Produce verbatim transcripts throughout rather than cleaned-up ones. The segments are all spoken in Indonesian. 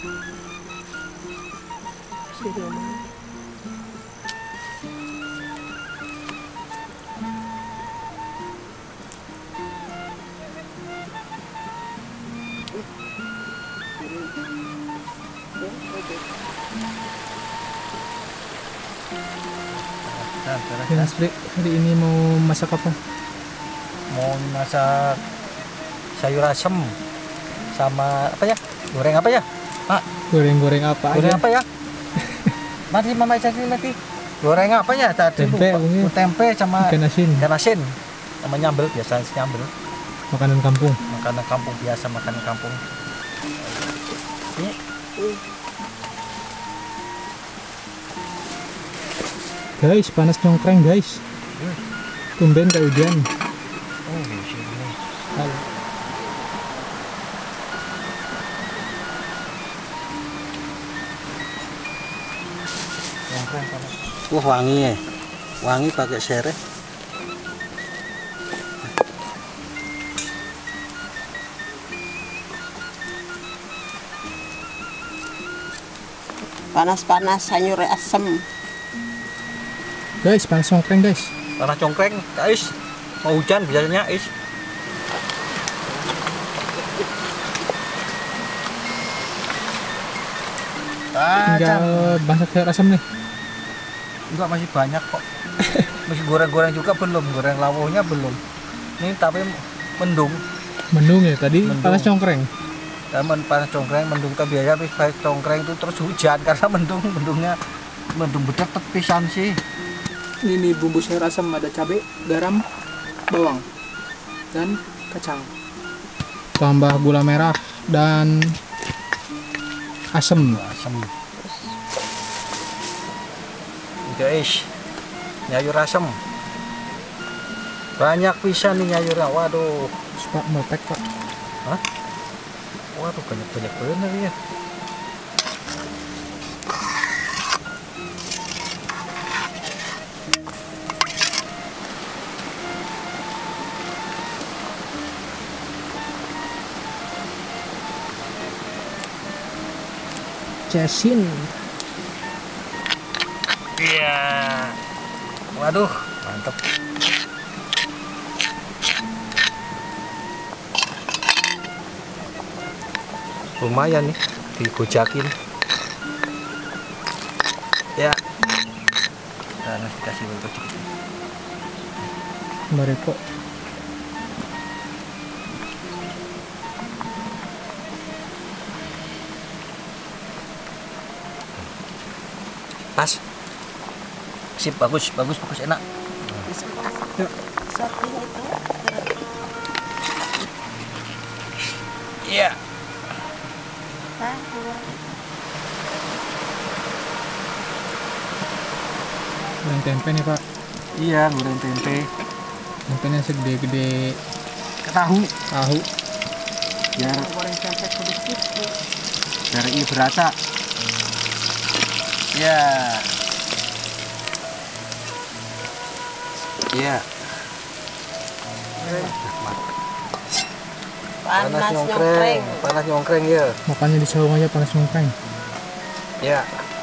Mas Bri, hari ini mau masak apa? Mau masak sayur asem sama apa ya? Goreng apa ya? Pak, Goreng-goreng apa goreng aja? apa ya? Nanti mama cari nanti. Goreng apa ya? Tadi Tempe, lupa. mungkin. Tempe sama Ikan asin. ikan asin. Sama nyambel biasa nyambel. Makanan kampung. Makanan kampung biasa, makanan kampung. Ini Guys, panas congkreng guys. Tumben kayak hujan. oh, di sini. Halo. Congkreng panas. Wah, wangi ya. Wangi pakai sereh. Panas-panas sayur asem. Guys, panas congkreng guys. Panas congkreng, guys. Mau hujan biasanya, is. Tinggal masak sayur asam nih. Enggak, masih banyak kok. Masih goreng-goreng juga belum, goreng lawuhnya belum. Ini tapi mendung. Mendung ya tadi. Mendung. Panas congkreng. Teman panas congkreng, mendung tapi biasa habis panas congkreng itu terus hujan karena mendung, mendungnya mendung bedak tepisan sih. Ini bumbu sayur asam, ada cabai, garam, bawang, dan kacang. Tambah gula merah dan asam. Asam. Guys, nyayur asam. Banyak pisan nih nyayurnya. Waduh. Pak mepek pak. Hah? Waduh, banyak-banyak bener ya. Cesin. Iya. Waduh, mantep. Lumayan nih, digojakin. Ya. Nah, nanti kasih wortel sedikit. Bareko. Pas. Sip, bagus, bagus, bagus, enak. Yuk. Iya. Goreng tempe nih pak. Iya, goreng tempe. Tempenya segede-gede Tahu. tahu. Biar Goreng tempe sedikit. biar ini berasa. Ya. Iya. Panas nyongkreng. Panas nyongkreng ya. Makanya di saung aja panas congkreng. Ya.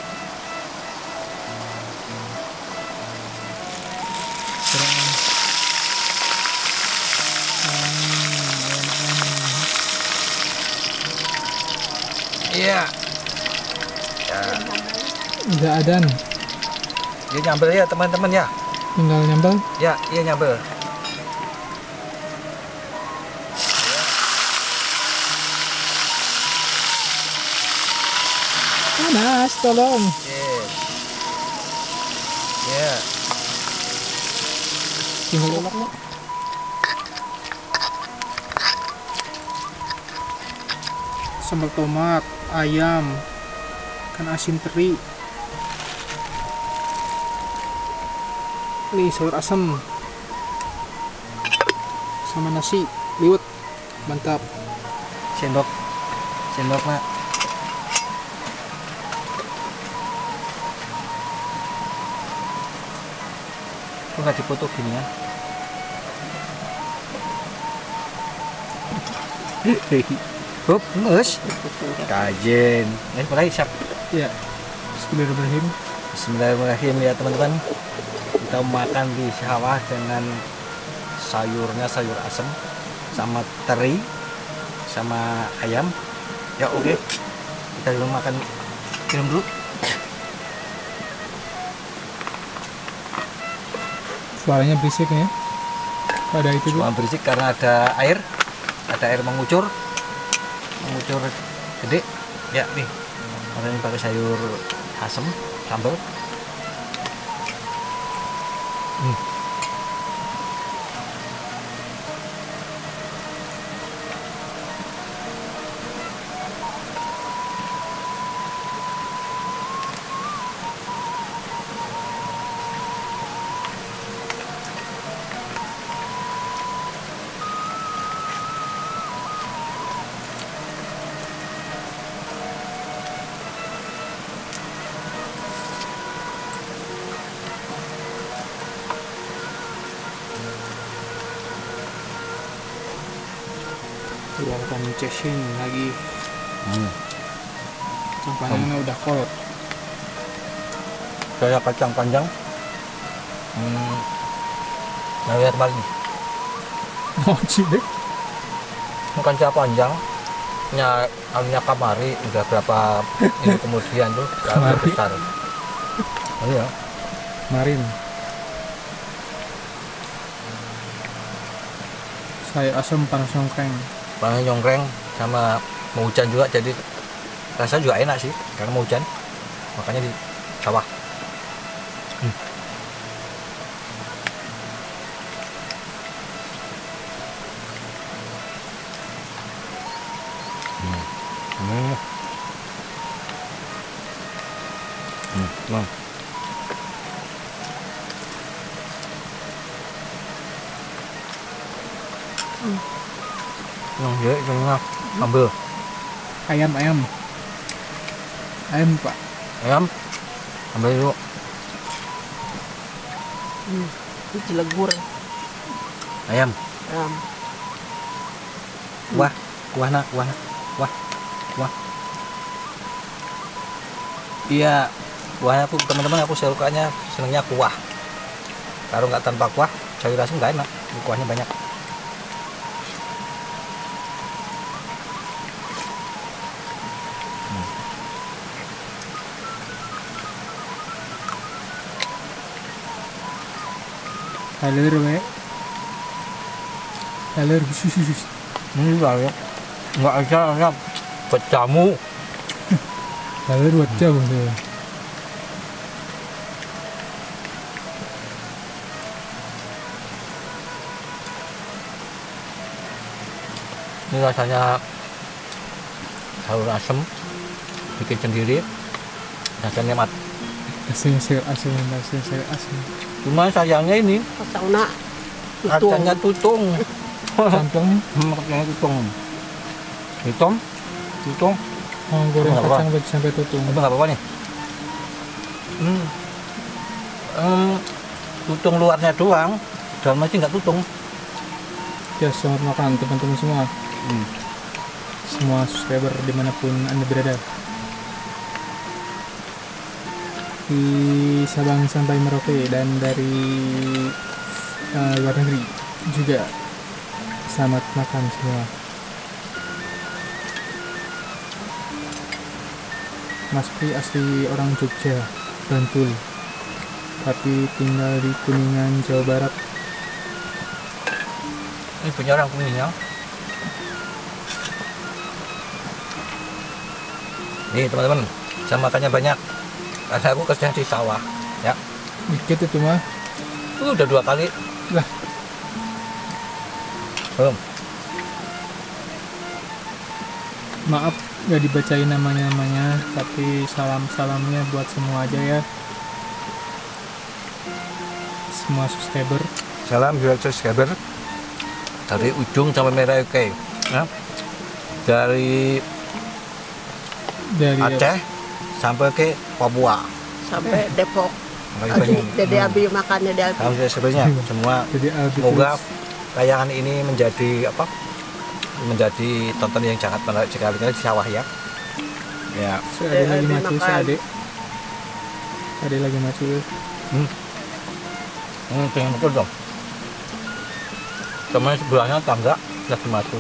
Iya. Ya. Udah adan. Dia nyambel ya teman-teman ya. Tinggal nyambel. Ya, iya nyambel. Panas, tolong. Yes. Ya. Tinggal ulek nih. Sambal tomat, ayam, ikan asin teri. Nih sayur asam sama nasi liwet, mantap. Sendok. Sendok nak. Kok nggak dipoto gini ya? Hup, nges. Kajen. Eh, mulai siap. Ya. Bismillahirrahmanirrahim. Bismillahirrahmanirrahim ya teman-teman. Kita makan di sawah dengan sayurnya sayur asem sama teri sama ayam. Ya oke. Kita dulu makan minum dulu. Suaranya berisik ya. Ada itu Cuma berisik karena ada air. Ada air mengucur. Mengucur gede. Ya nih. Orang ini pakai sayur asem sambal. Hmm. Keluarkan cesing lagi. Hmm. Kacang panjangnya udah kolot. Saya kacang panjang. Hmm. Nah, lihat balik. Oh, cilik. Kacang panjang. Nya alnya kamari udah berapa ini kemudian tuh kalau Kamari. besar. Oh iya. Marin. Sayur asam panas nongkreng. Paling nyongkreng sama mau hujan juga, jadi rasa juga enak sih karena mau hujan makanya di sawah. hmm. Hmm. Hmm. Hmm. Hmm. Hmm. Yang dễ cho nhau sambal Ayam, ayam. Ayam, Pak. ayam sambal dulu. Hmm. Ini Cilegur. Ayam Um, kuah kuah nak kuah nak kuah kuah iya kuahnya aku teman-teman aku sukanya senangnya kuah. Kalau nggak tanpa kuah sayur asam nggak enak, kuahnya banyak. Halir, we. Halir, sus. Ini juga ya nggak ada ya buat jamu. Halir buat jauh tuh. Ini rasanya sayur asem bikin sendiri, rasanya nikmat. Asing sayur asam, asing sayur asam. Cuma sayangnya ini Kacangna. kacangnya tutung. Kantong. Hmm, kacangnya tutung. Hitam, tutung. Oh, goreng Nggak apa. kacang bagi sampai tutung. Itu nggak apa-apa nih. Hmm. Hmm, tutung luarnya doang, dalamnya sih nggak tutung. Ya, selamat makan teman-teman semua. Hmm. Semua subscriber dimanapun Anda berada. Di Sabang sampai Merauke dan dari uh, luar negeri juga. Selamat makan semua. Mas Pri asli orang Jogja, Bantul, tapi tinggal di Kuningan, Jawa Barat. Ini punya orang Kuningan. Nih teman-teman, saya makannya banyak karena aku kerja di sawah ya. Dikit itu mah. Uh, udah dua kali Lah, belum. maaf gak dibacain namanya-namanya, tapi salam-salamnya buat semua aja ya. Semua subscriber. Salam buat subscriber dari ujung sampai Merauke ya. Dari Dari Aceh sampai ke Papua. Sampai Depok. Makasih Abi, banyak. Dede Abi makan Dede Abi. Salam sebenarnya semua. Jadi Albi Semoga terus. tayangan ini menjadi apa? menjadi tonton yang sangat menarik sekali di sawah ya. Ya. Si Ade lagi macu, si Ade. Ade lagi macu. Hmm. Hmm, pengen betul dong. Teman sebelahnya tangga lagi macu.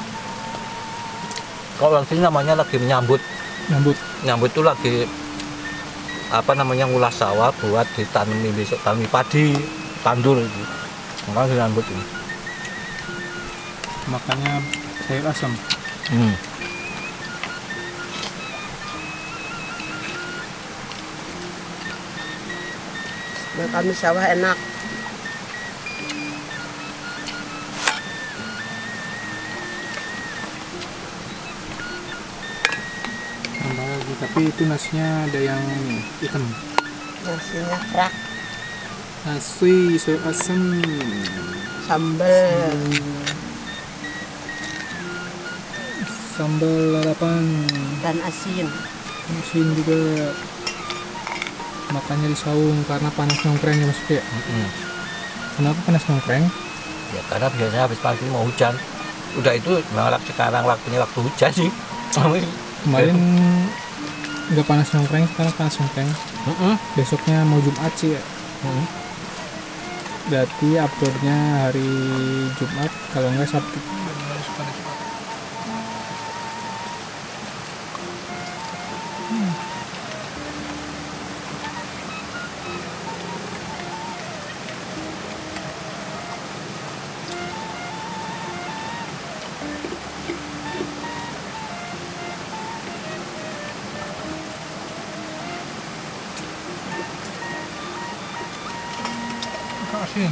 Kalau sini namanya lagi menyambut. Nyambut. Nyambut itu lagi apa namanya ngulas sawah buat ditanami besok tanami padi, tandur itu. Makanya nyambut ini. Makanya sayur asam. Hmm. Makan di sawah enak. Tambah lagi, tapi itu nasinya ada yang hitam. Nasinya kerak, Nasi sayur asam. sambal. Sambal lalapan. Dan asin. Asin juga. Makannya di saung karena panas nongkreng ya Mas Pi. Hmm. Kenapa panas nongkreng? Ya karena biasanya habis pagi mau hujan. Udah itu malah sekarang waktunya waktu hujan sih. Kemarin nggak panas nongkreng, sekarang panas nongkreng. Mm-mm. Besoknya mau Jumat sih ya. Mm-mm. Berarti uploadnya hari Jumat, kalau nggak Sabtu. Asin.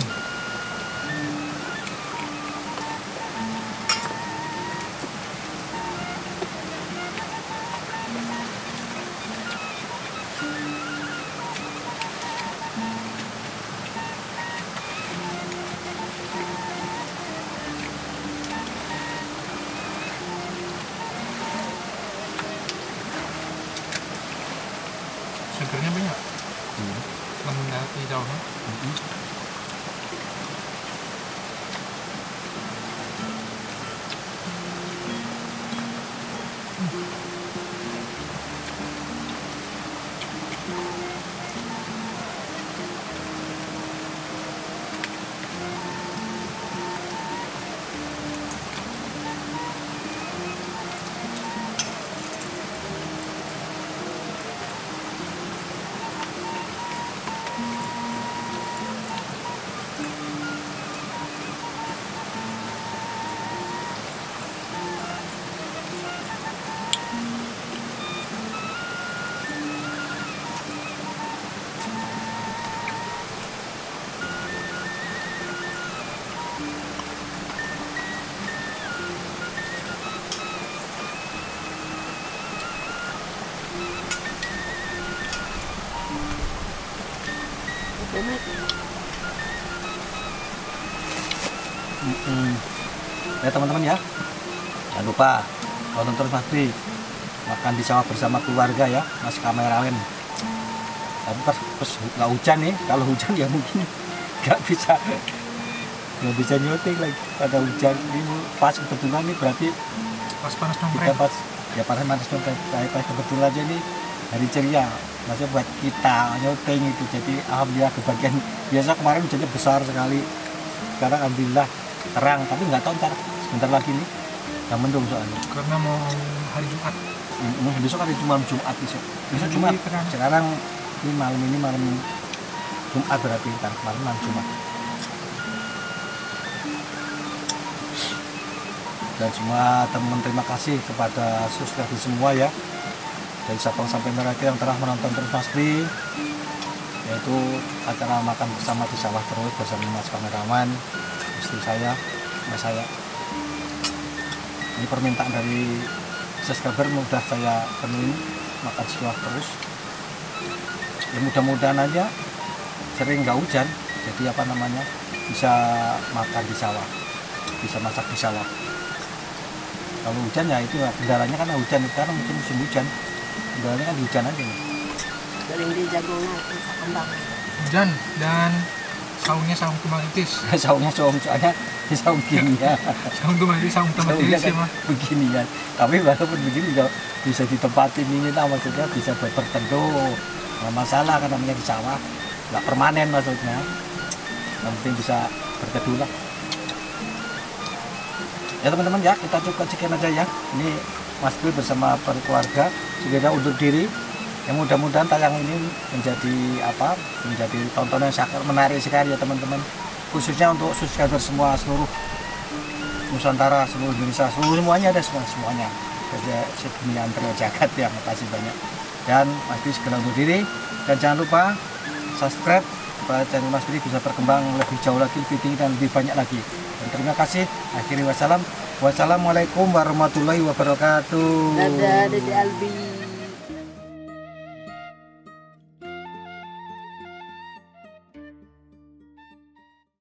Segernya banyak. Hmm. Mendaki jauh. Mm-mm. Enak. Mm-mm. Ya teman-teman ya, jangan lupa tonton terus Mas Bi, makan di sawah bersama keluarga ya, Mas kameramen. Tapi pas pas nggak hujan nih, kalau hujan ya mungkin nggak bisa nggak bisa nyuting lagi pada hujan ini. Pas kebetulan nih berarti Pas panas kita nongkreng. pas ya panas panas dong kayak pas kebetulan aja nih hari ceria, maksudnya buat kita nyuting itu. Jadi alhamdulillah kebagian, biasa kemarin hujannya besar sekali, sekarang alhamdulillah terang, tapi nggak tahu ntar sebentar lagi nih yang mendung soalnya. Karena mau hari Jumat. Hmm, besok hari Jumat Jumat besok. Besok Jadi Jumat. terang. Sekarang ini malam ini malam Jumat berarti ntar malam malam Jumat. Dan semua teman terima kasih kepada subscriber semua ya, dari Sabang sampai Merauke yang telah menonton terus Mas Bi, yaitu acara makan bersama di sawah terus bersama Mas kameraman, istri saya, mas saya. Ini permintaan dari subscriber mudah saya penuhi, makan di sawah terus. Ya mudah-mudahan aja sering nggak hujan, jadi apa namanya bisa makan di sawah, bisa masak di sawah. Kalau hujan ya itu kendalanya kan hujan, sekarang musim musim hujan, kendalanya kan hujan aja nih. Sering di jagung nanti kembang. Hujan dan saungnya saung tumpang itis. Saungnya saung soalnya saung kimia. Saung tumpang itis, saung tumpang Saungnya itis ya kan mah. begini kan. Tapi walaupun begini juga bisa ditempatin ini lah, maksudnya bisa buat berteduh. Nggak masalah kan, namanya di sawah. Nggak permanen maksudnya. Yang penting bisa berteduh lah. Ya teman-teman ya, kita cukup sekian aja ya. Ini Mas Bil bersama keluarga segera undur diri. Yang mudah-mudahan tayang ini menjadi apa? Menjadi tontonan yang sangat menarik sekali ya teman-teman. Khususnya untuk subscriber semua seluruh Nusantara, seluruh Indonesia, seluruh semuanya ada semua semuanya. Kerja sedunia antara jagat ya, makasih banyak. Dan Mas Bil segera undur diri dan jangan lupa subscribe supaya channel Mas Bil bisa berkembang lebih jauh lagi, lebih tinggi dan lebih banyak lagi. Dan terima kasih. Akhiri wassalam. Wassalamualaikum warahmatullahi wabarakatuh. Dadah, Dede Albi.